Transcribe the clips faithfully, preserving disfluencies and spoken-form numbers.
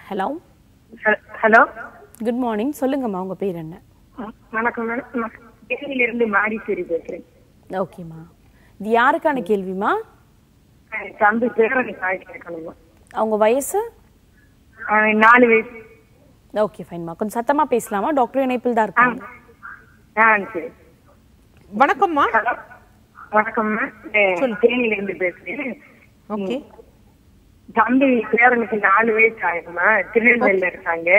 Hello hello good morning. சொல்லுங்கம்மா, உங்க பேர் என்ன? வணக்கம் மேடம். கேரளில இருந்து மாரிசேரி பேசுறேன். ஓகேம்மா, இது யாருக்கான கேள்விமா? தம்பி பேரணி தாய் கேட்கணுமா? அவங்க வயசு நாலு வயசு. ஓகே ஃபைன்மா, கொஞ்சம் சத்தமா பேசலாமா? டாக்டர் இணைப்பில் தான் இருக்காங்க. ஆ சரி. வணக்கம்மா. வணக்கம்மா, தேனியில இருந்து பேசுறேன். ஓகே. தம்பி பேரனுக்கு நாலு வயசு ஆயிருமா, திருநெல்வேலியில இருக்காங்க.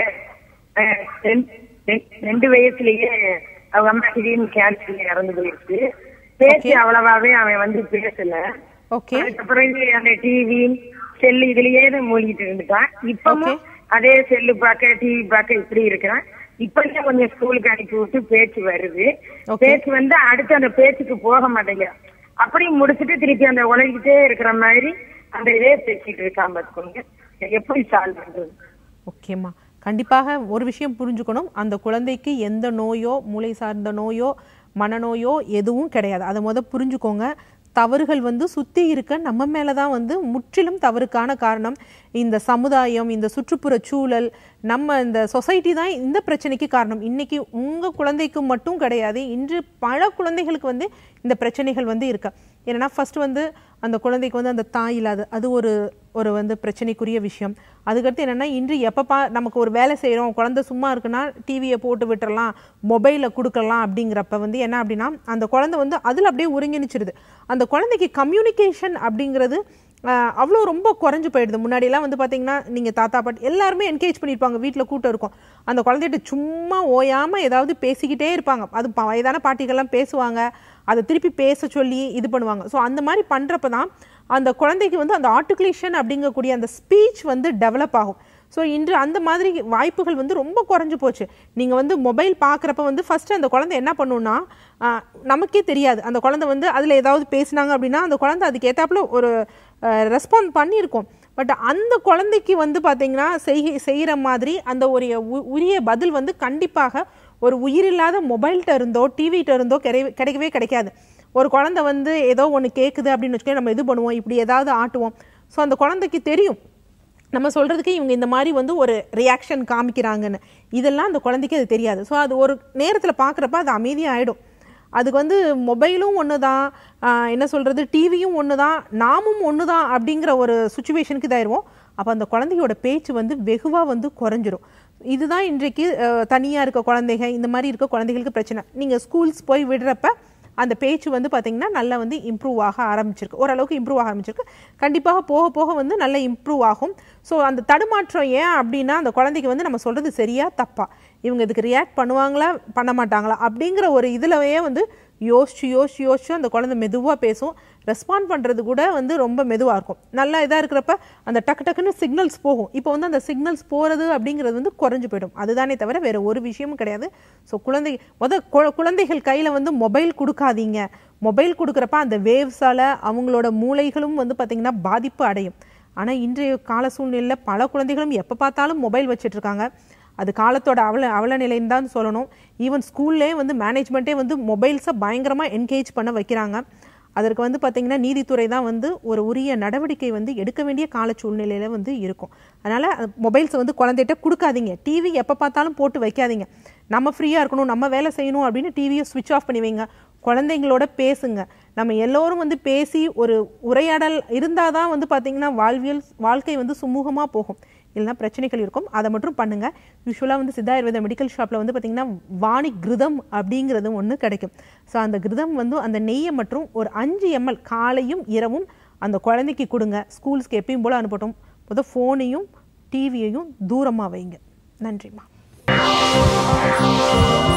ரெண்டு வயசுலயே அவங்க அம்மா திடீர்னு கேன்சர்ல இறந்து போயிடுச்சு. பேச்சு அவ்வளவாவே அவன் வந்து பேசல. அதுக்கப்புறம் அந்த டிவி செல்லு இதுலயே மூழ்கிட்டு இருந்துட்டான். இப்பவும் அதே செல்லு பார்க்க டிவி பார்க்க இப்படி இருக்கிறான். இப்பதான் கொஞ்சம் ஸ்கூலுக்கு அனுப்பி விட்டு பேச்சு வருது. பேச்சு வந்து அடுத்து அந்த பேச்சுக்கு போக மாட்டேங்க. அப்படியும் முடிச்சுட்டு திருப்பி அந்த உலகிட்டே இருக்கிற மாதிரி அந்த இதே பேசிட்டு இருக்காம பாத்துக்கோங்க. எப்படி சால்வ் பண்றது? ஓகேம்மா, கண்டிப்பாக ஒரு விஷயம் புரிஞ்சுக்கணும். அந்த குழந்தைக்கு எந்த நோயோ மூளை சார்ந்த நோயோ மனநோயோ எதுவும் கிடையாது. அதை முத புரிஞ்சுக்கோங்க. தவறுகள் வந்து சுற்றி இருக்க நம்ம மேலே தான் வந்து முற்றிலும் தவறுக்கான காரணம். இந்த சமுதாயம், இந்த சுற்றுப்புற சூழல், நம்ம இந்த சொசைட்டி தான் இந்த பிரச்சனைக்கு காரணம். இன்றைக்கி உங்கள் குழந்தைக்கு மட்டும் கிடையாது, இன்று பல குழந்தைகளுக்கு வந்து இந்த பிரச்சனைகள் வந்து இருக்கு. ஏன்னா ஃபஸ்ட்டு வந்து அந்த குழந்தைக்கு வந்து அந்த தாய் இல்லாது, அது ஒரு ஒரு வந்து பிரச்சனைக்குரிய விஷயம். அதுக்கடுத்து என்னென்னா, இன்று எப்பப்பா நமக்கு ஒரு வேலை செய்கிறோம், குழந்தை சும்மா இருக்குன்னா டிவியை போட்டு விட்டுறலாம், மொபைலில் கொடுக்கலாம். அப்படிங்கிறப்ப வந்து என்ன அப்படின்னா, அந்த குழந்தை வந்து அதில் அப்படியே ஒருங்கிணைச்சிருது. அந்த குழந்தைக்கு கம்யூனிகேஷன் அப்படிங்கிறது அவ்வளோ ரொம்ப குறைஞ்சி போயிடுது. முன்னாடியெல்லாம் வந்து பார்த்தீங்கன்னா, நீங்கள் தாத்தா பாட்டி எல்லாருமே என்கரேஜ் பண்ணியிருப்பாங்க. வீட்டில் கூட்டம் இருக்கும், அந்த குழந்தைகிட்ட சும்மா ஓயாமல் ஏதாவது பேசிக்கிட்டே இருப்பாங்க. அது வயதான பாட்டிகள்லாம் பேசுவாங்க, அதை திருப்பி பேச சொல்லி இது பண்ணுவாங்க. ஸோ அந்த மாதிரி பண்ணுறப்ப தான் அந்த குழந்தைக்கு வந்து அந்த ஆர்டிகுலேஷன் அப்படிங்கக்கூடிய அந்த ஸ்பீச் வந்து டெவலப் ஆகும். ஸோ இன்று அந்த மாதிரி வாய்ப்புகள் வந்து ரொம்ப குறைஞ்சி போச்சு. நீங்கள் வந்து மொபைல் பார்க்குறப்ப வந்து ஃபஸ்ட்டு அந்த குழந்தை என்ன பண்ணுன்னா, நமக்கே தெரியாது. அந்த குழந்தை வந்து அதில் ஏதாவது பேசினாங்க அப்படின்னா அந்த குழந்தை அதுக்கு ஏற்றாப்புல ஒரு ரெஸ்பாண்ட் பண்ணியிருக்கோம். பட் அந்த குழந்தைக்கு வந்து பார்த்திங்கன்னா செய் செய்கிற மாதிரி அந்த ஒரு உரிய பதில் வந்து கண்டிப்பாக ஒரு உயிரில்லாத மொபைல்கிட்ட இருந்தோ டிவிகிட்ட இருந்தோ கிடை கிடைக்கவே கிடைக்காது. ஒரு குழந்தை வந்து ஏதோ ஒன்று கேட்குது அப்படின்னு வச்சுக்கோங்க, நம்ம இது பண்ணுவோம், இப்படி ஏதாவது ஆட்டுவோம். ஸோ அந்த குழந்தைக்கு தெரியும் நம்ம சொல்கிறதுக்கு இவங்க இந்த மாதிரி வந்து ஒரு ரியாக்ஷன் காமிக்கிறாங்கன்னு. இதெல்லாம் அந்த குழந்தைக்கு அது தெரியாது. ஸோ அது ஒரு நேரத்தில் பார்க்குறப்ப அது அமைதியாக ஆகிடும். அதுக்கு வந்து மொபைலும் ஒன்று தான், என்ன சொல்கிறது, டிவியும் ஒன்று தான், நாமும் ஒன்று தான் அப்படிங்கிற ஒரு சுச்சுவேஷனுக்கு இதாயிடுவோம். அப்போ அந்த குழந்தையோட பேச்சு வந்து வெகுவாக வந்து குறைஞ்சிரும். இதுதான் இன்றைக்கு தனியாக இருக்க குழந்தைங்க, இந்த மாதிரி இருக்க குழந்தைகளுக்கு பிரச்சனை. நீங்கள் ஸ்கூல்ஸ் போய் விடுறப்ப அந்த பேச்சு வந்து பார்த்திங்கன்னா நல்லா வந்து இம்ப்ரூவ் ஆக ஆரம்பிச்சிருக்கு, ஓரளவுக்கு இம்ப்ரூவ் ஆக ஆரம்பிச்சிருக்கு. கண்டிப்பாக போக போக வந்து நல்லா இம்ப்ரூவ் ஆகும். ஸோ அந்த தடுமாற்றம் ஏன் அப்படின்னா, அந்த குழந்தைக்கு வந்து நம்ம சொல்கிறது சரியா தப்பா, இவங்க இதுக்கு ரியாக்ட் பண்ணுவாங்களா பண்ண மாட்டாங்களா அப்படிங்கிற ஒரு இதுலவே வந்து யோசிச்சு யோசிச்சு யோசிச்சு அந்த குழந்தை மெதுவாக பேசும். ரெஸ்பாண்ட் பண்ணுறது கூட வந்து ரொம்ப மெதுவாக இருக்கும். நல்லா இதாக இருக்கிறப்ப அந்த டக்கு டக்குன்னு சிக்னல்ஸ் போகும். இப்போ வந்து அந்த சிக்னல்ஸ் போகிறது அப்படிங்கிறது வந்து குறைஞ்சி போயிடும். அதுதானே தவிர வேறு ஒரு விஷயமும் கிடையாது. ஸோ குழந்தை முத குழந்தைகள் கையில் வந்து மொபைல் கொடுக்காதீங்க. மொபைல் கொடுக்குறப்ப அந்த வேவ்ஸால் அவங்களோட மூளைகளும் வந்து பார்த்திங்கன்னா பாதிப்பு அடையும். ஆனால் இன்றைய கால சூழ்நிலையில் பல குழந்தைகளும் எப்போ பார்த்தாலும் மொபைல் வச்சிட்ருக்காங்க. அது காலத்தோட அவல அவல நிலைன்னு தான் சொல்லணும். ஈவன் ஸ்கூல்லே வந்து மேனேஜ்மெண்ட்டே வந்து மொபைல்ஸை பயங்கரமாக என்கேஜ் பண்ண வைக்கிறாங்க. அதற்கு வந்து பார்த்திங்கன்னா நீதித்துறை தான் வந்து ஒரு உரிய நடவடிக்கை வந்து எடுக்க வேண்டிய கால சூழ்நிலையில் வந்து இருக்கும். அதனால் மொபைல்ஸை வந்து குழந்தைகிட்ட கொடுக்காதீங்க. டிவி எப்போ பார்த்தாலும் போட்டு வைக்காதீங்க. நம்ம ஃப்ரீயாக இருக்கணும், நம்ம வேலை செய்யணும் அப்படின்னு டிவியை ஸ்விட்ச் ஆஃப் பண்ணி வைங்க. குழந்தைங்களோட பேசுங்க. நம்ம எல்லோரும் வந்து பேசி ஒரு உரையாடல் இருந்தால் தான் வந்து பார்த்திங்கன்னா வாழ்வியல் வாழ்க்கை வந்து சுமூகமாக போகும். இல்லைனா பிரச்சனைகள் இருக்கும். அதை மட்டும் பண்ணுங்கள். யூஸ்வலாக வந்து சித்தா ஆயுர்வேத மெடிக்கல் ஷாப்பில் வந்து பார்த்திங்கன்னா வாணி கிருதம் அப்படிங்கிறது ஒன்று கிடைக்கும். ஸோ அந்த கிருதம் வந்து அந்த நெய்யை மற்றும் ஒரு அஞ்சு எம்எல் காலையும் இரவும் அந்த குழந்தைக்கு கொடுங்க. ஸ்கூல்ஸ்க்கு எப்பயும் போல் அனுப்பட்டும். முதல் ஃபோனையும் டிவியையும் தூரமாக வைங்க. நன்றிம்மா.